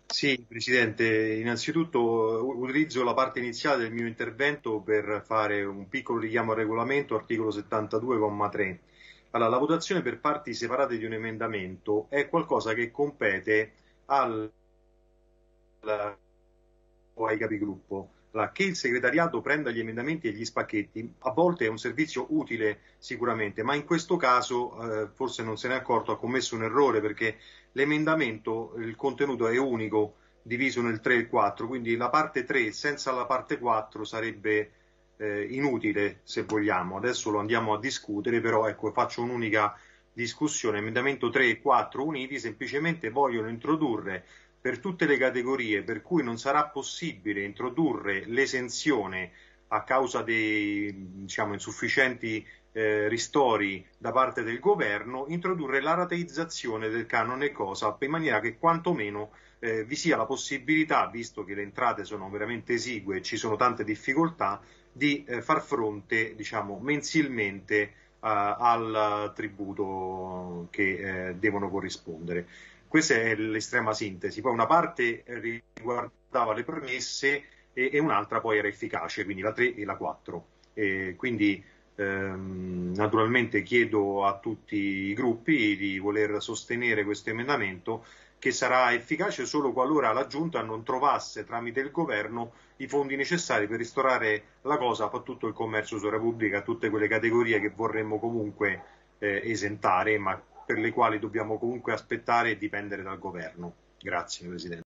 Sì, Presidente, innanzitutto utilizzo la parte iniziale del mio intervento per fare un piccolo richiamo al regolamento, articolo 72,3. Allora, la votazione per parti separate di un emendamento è qualcosa che compete al o ai capigruppo. Allora, che il segretariato prenda gli emendamenti e gli spacchetti a volte è un servizio utile sicuramente, ma in questo caso forse non se n'è accorto, ha commesso un errore perché l'emendamento, il contenuto è unico, diviso nel 3 e il 4, quindi la parte 3 senza la parte 4 sarebbe inutile se vogliamo. Adesso lo andiamo a discutere, però ecco, faccio un'unica discussione. Emendamento 3 e 4 uniti semplicemente vogliono introdurre per tutte le categorie per cui non sarà possibile introdurre l'esenzione a causa dei diciamo, insufficienti ristori da parte del governo, introdurre la rateizzazione del canone COSAP in maniera che quantomeno vi sia la possibilità, visto che le entrate sono veramente esigue e ci sono tante difficoltà, di far fronte diciamo, mensilmente al tributo che devono corrispondere. Questa è l'estrema sintesi. Poi una parte riguardava le premesse e un'altra poi era efficace, quindi la 3 e la 4. Quindi naturalmente chiedo a tutti i gruppi di voler sostenere questo emendamento che sarà efficace solo qualora la Giunta non trovasse tramite il governo i fondi necessari per ristorare la cosa a tutto il commercio su Repubblica, a tutte quelle categorie che vorremmo comunque esentare, ma per le quali dobbiamo comunque aspettare e dipendere dal governo. Grazie Presidente.